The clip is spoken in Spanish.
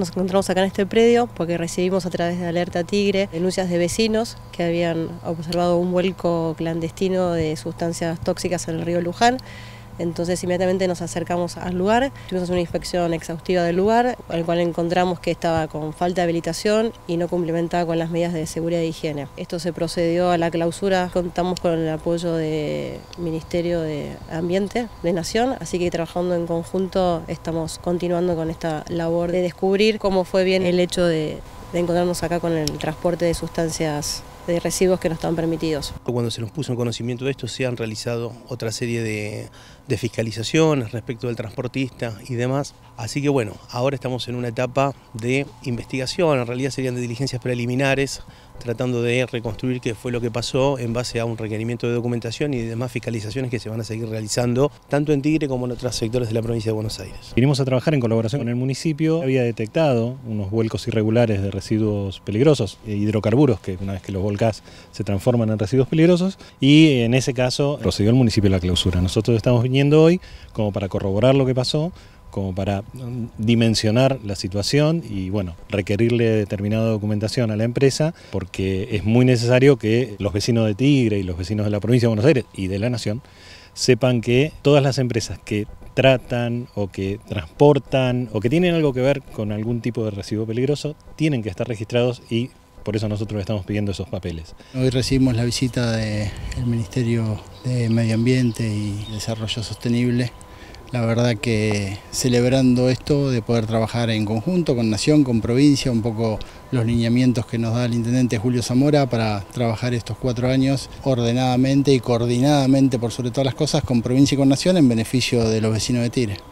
nos encontramos acá en este predio porque recibimos a través de Alerta Tigre denuncias de vecinos que habían observado un vuelco clandestino de sustancias tóxicas en el río Luján. Entonces inmediatamente nos acercamos al lugar, tuvimos una inspección exhaustiva del lugar, en el cual encontramos que estaba con falta de habilitación y no cumplimentaba con las medidas de seguridad e higiene. Esto se procedió a la clausura, contamos con el apoyo del Ministerio de Ambiente de Nación, así que trabajando en conjunto estamos continuando con esta labor de descubrir cómo fue bien el hecho de encontrarnos acá con el transporte de sustancias de residuos que no estaban permitidos. Cuando se nos puso en conocimiento de esto se han realizado otra serie de fiscalizaciones respecto del transportista y demás, así que bueno, ahora estamos en una etapa de investigación, en realidad serían de diligencias preliminares, tratando de reconstruir qué fue lo que pasó en base a un requerimiento de documentación y demás fiscalizaciones que se van a seguir realizando tanto en Tigre como en otros sectores de la provincia de Buenos Aires. Vinimos a trabajar en colaboración con el municipio, había detectado unos vuelcos irregulares de residuos peligrosos, hidrocarburos que una vez que los volcás se transforman en residuos peligrosos y en ese caso procedió el municipio a la clausura. Nosotros estamos viniendo hoy como para corroborar lo que pasó, como para dimensionar la situación y bueno, requerirle determinada documentación a la empresa porque es muy necesario que los vecinos de Tigre y los vecinos de la provincia de Buenos Aires y de la Nación sepan que todas las empresas que tratan o que transportan o que tienen algo que ver con algún tipo de residuo peligroso tienen que estar registrados y por eso nosotros le estamos pidiendo esos papeles. Hoy recibimos la visita del Ministerio de Medio Ambiente y Desarrollo Sostenible. La verdad que celebrando esto de poder trabajar en conjunto con Nación, con provincia, un poco los lineamientos que nos da el intendente Julio Zamora para trabajar estos 4 años ordenadamente y coordinadamente por sobre todas las cosas con provincia y con Nación en beneficio de los vecinos de Tigre.